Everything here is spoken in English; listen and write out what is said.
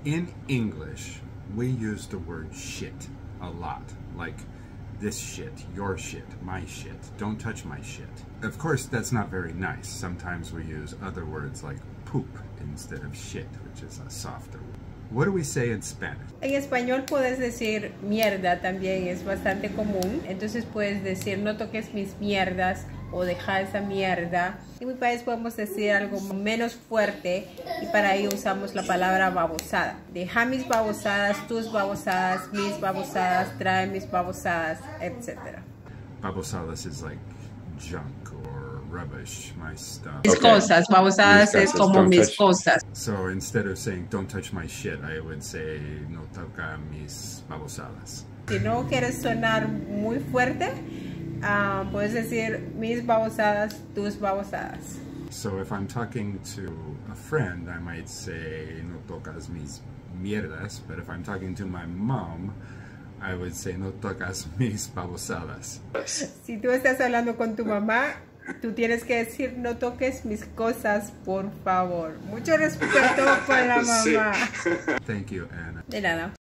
In English, we use the word shit a lot, like this shit, your shit, my shit, don't touch my shit. Of course, that's not very nice. Sometimes we use other words like poop instead of shit, which is a softer word. What do we say in Spanish? En español puedes decir mierda, también es bastante común. Entonces puedes decir no toques mis mierdas o deja esa mierda. En mi país podemos decir algo menos fuerte y para ello usamos la palabra babosada. Deja mis babosadas, tus babosadas, mis babosadas, trae mis babosadas, etc. Babosadas is like junk or rubbish, my stuff. Mis cosas, babosadas es como mis cosas. So instead of saying don't touch my shit, I would say no toca mis babosadas. Si no quieres sonar muy fuerte, puedes decir mis babosadas, tus babosadas. So if I'm talking to a friend, I might say no tocas mis mierdas, but if I'm talking to my mom, I would say no tocas mis babosadas. Si tú estás hablando con tu mamá, tú tienes que decir no toques mis cosas, por favor. Mucho respeto con la mamá. Thank you, Anna. De nada.